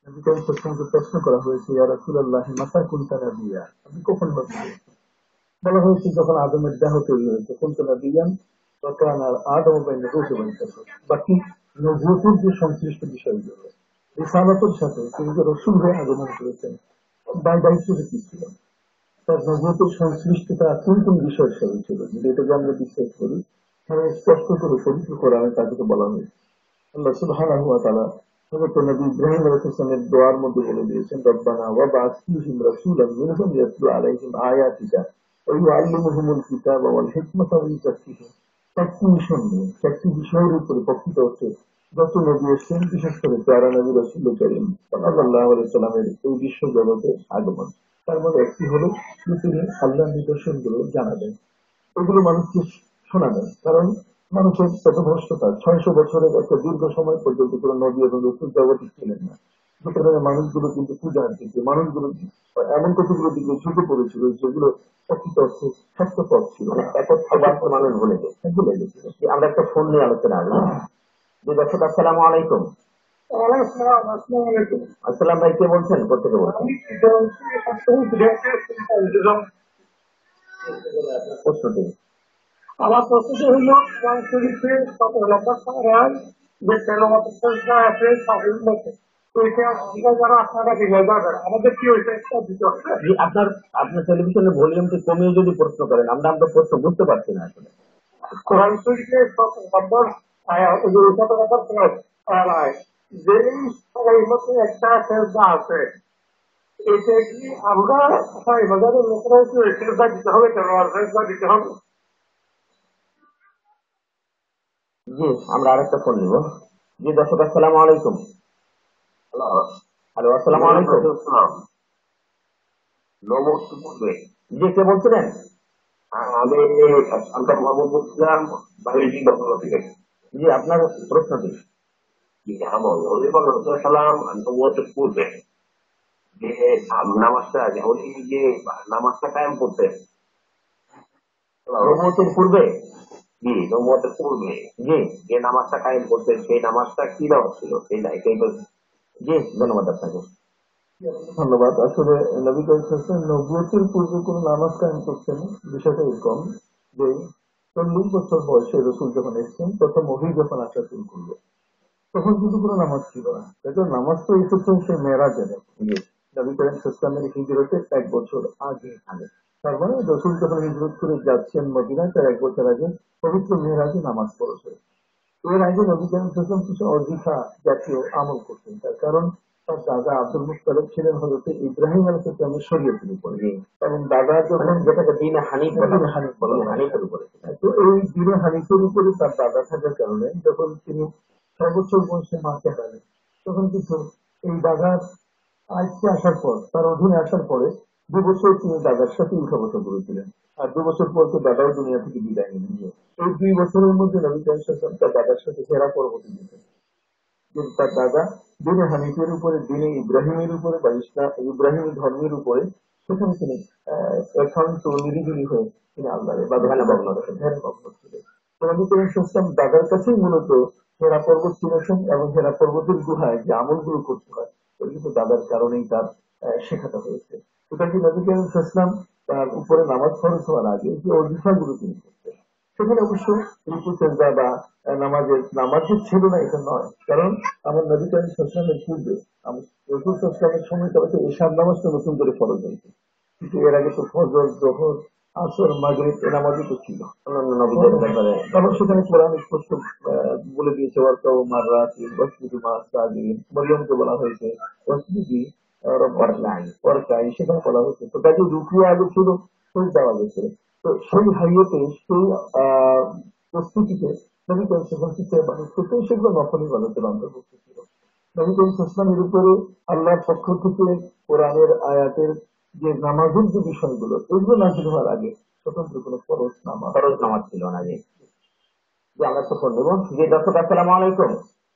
নবীকে প্রশ্ন করা হয়েছে, ইয়া রাসূলুল্লাহ মাতা কুনতা নাবিয়্যা, আপনি কখন নবী হয়েছেন? বলা হয়েছে যখন আদমের দেহ তৈরি হয়েছে, কুনতা নাবিয়্যান ওয়া কানা আদম বাইনা রূহি ওয়াল জাসাদ। বাকি নবুয়তের যে সংশ্লিষ্ট বিষয়গুলো, রিসালাতের সাথে তিনি যে রাসূল হয়ে আগমন করেছেন, দায়িত্বটা কি ছিল, তার নবুয়তের সংশ্লিষ্টতা কোন কোন বিষয়ের সাথে ছিল, যদি এটাকে আমরা বিশ্বাস করি তাহলে স্পষ্ট করে পবিত্র কোরআনে তাদেরকে বলা হয়েছে। আল্লাহ সুবহানাহু ওয়া তাআলা হযরত নবী ইব্রাহিম আলাইহিস সালামের দোয়ার মধ্যে বলে দিয়েছেন, রব্বানা ওয়া বা'আথ ফীহিম রাসূলান মিনহুম ইয়াতলু আলাইহিম আয়াতিকা ওয়া ইউআল্লিমুহুমুল কিতাবা ওয়াল হিকমাতা ওয়া ইউযাক্কিহুম। চারটি মিশন নিয়ে, চারটি বিষয়ের উপরে প্রকৃত অর্থে যত নবী এসেছেন, বিশেষ করে প্যারা নবী রাসূল করিম সাল্লাল্লাহু আলাইহি সাল্লামের এই বিশ্ব জগতে আগমন। তার মধ্যে একটি হলো যে তিনি আল্লাহর নিদর্শনগুলো জানাবেন, এগুলো মানুষকে শোনাবেন। কারণ মানুষের পথভ্রষ্টতা 600 বছরের একটা দীর্ঘ সময় পর্যন্ত কোন নবী এবং রসুল জগতে ছিলেন না, যে কারণে মানুষগুলো কিন্তু পূজার দিকে, মানুষগুলো এমন কতগুলো দিকে ঝুঁকে পড়েছিল যেগুলো প্রকৃত অর্থে সত্য পথ ছিল না, একত্র মানুষ ভুলে গেছিল। আমরা একটা ফোন নিয়ে আলোচনা আসবো। যে দর্শক, আসসালামু আলাইকুম। আসসালাম ভাই, কে বলছেন, কোথেকে বলছেন? প্রশ্নটি আমার প্রশ্নটি হইল, কোরআন শরীফে 17 নম্বর পারায় যে তেলাওয়াতের সেজদা আছে সাহিল মতে, ওইটা যারা আপনারা বিজয় যাবেন, আমাদের কি ওইটা একটা দিতে হবে? আপনার আপনার টেলিভিশনের ভলিউমটি কমিয়ে যদি প্রশ্ন করেন, আমরা আপনার প্রশ্ন বুঝতে পারছি না আসলে। কোরআন শরীফে 17 নম্বর আয়াত, 17 নম্বর পারায় যে সাহিল মতে একটা সেজদা আছে, এটা কি আমরা বাজারের লোকেরা কি ওই সেজদা দিতে হবে, তেলাওয়াত সেজদা দিতে হবে? জি, আমরা আরেকটা ফোন নিব। জি দর্শক, আসসালামু আলাইকুম। হ্যালো, আসসালামু আলাইকুম। জি, কে বলছিলেন? আমি সন্তান মোহাম্মদ বলছিলাম, বাংলাদেশি দপ্তর থেকে। জি, আপনার প্রশ্নটি। সালাম নবুয়তের পূর্বে যে নামাজটা, যে নামাজটা কায়েম করতেন, নবুয়তের পূর্বে, জি নবুয়তের পূর্বে জি যে নামাজটা কায়েম করতেন, সেই নামাজটা কি নামাজ ছিল, সেইটাই জি, ধন্যবাদ আপনাকে। ধন্যবাদ। আসলে নবী করিম সাল্লাল্লাহু আলাইহি ওয়াসাল্লাম নবুয়তের পূর্বে কোন নামাজ কায়েম করছেন, বিষয়টা এরকম যে 40 বছর বয়সে রসুল যখন এসেছেন, প্রথম ওহী যখন আসা শুরু করলো, তখন কিন্তু কোনো নামাজ ছিল না। এটা নামাজ তো এসেছে সেই মেরাজের, নবী করিম সাল্লাল্লাহু আলাইহি ওয়াসাল্লামের হিজরতের 1 বছর আগে। তার মানে রসুল যখন হিজরত করে যাচ্ছেন মদিনায়, তার 1 বছর আগে পবিত্র মেরাজে নামাজ পড়েছে। এর আগে নবী করিম সাল্লাল্লাহু আলাইহি ওয়াসাল্লাম কিছু অজিফা জাতীয় আমল করতেন, তার কারণ তার দাদা আব্দুল মুত্তালিব ছিলেন হযরত ইব্রাহিম আলাইহিস সালামের শরীয়তের উপরে, এবং দাদা যখন যেটাকে দ্বীনে হানিফ বলা হয়, হানিফের উপরে, তো এই দ্বীনে হানিফের উপরে তার দাদা থাকার কারণে যখন তিনি 6 বছর বয়সে মাকে হারালেন, তখন কিন্তু এই দাদার আয়ত্তে আসার পর, তার অধীনে আসার পরে 2 বছর তিনি দাদার সাথে উঠা বসা করেছিলেন। আর 2 বছর পর তো দাদাও দুনিয়া থেকে বিদায় নিলেন। এই 2 বছরের মধ্যে নবী করিম সাল্লাল্লাহু আলাইহি ওয়াসাল্লাম তার দাদার সাথে হেরা পর্বতে গেছেন। কিন্তু তার দাদা দিনে হানিফের উপরে, দিনে ইব্রাহিমের উপরে বা ইব্রাহিমী ধর্মের উপরে, সেখানে তিনি একান্ত নিরিবিলি হয়ে তিনি আল্লাহর ইবাদতে মগ্ন ছিলেন। তো নবী করিম সাল্লাল্লাহু আলাইহি ওয়াসাল্লাম দাদার কাছেই মূলত হেরা পর্বত শুনেছেন, এবং হেরা পর্বতের গুহায় যে আমলগুলো করতে হয়, ওই কিন্তু দাদার কারণেই তার শেখাটা হয়েছে। ওটা কি নবী করিম সাল্লাল্লাহু আলাইহি ওয়াসাল্লাম তার উপরে নামাজ ফরজ হওয়ার আগে যে অজিফাগুলো তিনি করতেন, সেখানে অবশ্য রুকু সেজদা বা নামাজ যে ছিল না এটা নয়, কারণ আমার নবী করিম সাল্লাল্লাহু আলাইহি ওয়াসাল্লামের পূর্বে রাসূল সাল্লাল্লাহু আলাইহি ওয়াসাল্লামের সময় তাহলে এশার নামাজটা নতুন করে ফরজ হয়েছে, কিন্তু এর আগে তো ফজর, যোহর, আসর, মাগরিব এ নামাজই তো ছিল অন্যান্য নবীদের ব্যাপারে। কারণ সেখানে কোরআন স্পষ্ট বলে দিয়েছে, ওয়ারকাউ মাররাতি ওয়াসজুদু মা'আস সাজিদিন, মরিয়মকে বলা হয়েছে ওয়াসজুদি ওয়ারকাই, সেখানে বলা হয়েছে। তো তাকে রুকু আগে ছিল, সেজদা আগে ছিল। তো সেই হাইয়েতে, সেই প্রস্তুতিতে নবী করিম সাল্লাল্লাহু আলাইহি ওয়াসাল্লাম কিছু ইবাদত করতেন, সেগুলো নফল ইবাদতের অন্তর্ভুক্ত ছিল। নবী করিম সাল্লাল্লাহু আলাইহি ওয়াসাল্লামের উপরে আল্লাহর পক্ষ থেকে কোরআনের আয়াতের যে নামাজের যে বিষয়গুলো, এগুলো নাযিল হওয়ার আগে স্বতন্ত্র কোনো ফরজ নামাজ ছিল না। যে আমরা তো নেব। জি দর্শক, আসসালামু আলাইকুম।